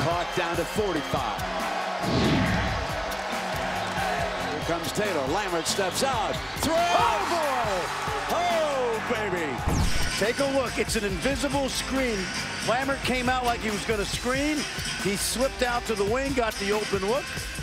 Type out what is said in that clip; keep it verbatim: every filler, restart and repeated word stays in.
clock down to forty-five. Here comes Taylor. Lammert steps out. Throw! Oh, boy! Oh, baby! Take a look. It's an invisible screen. Lammert came out like he was going to screen. He slipped out to the wing, got the open look.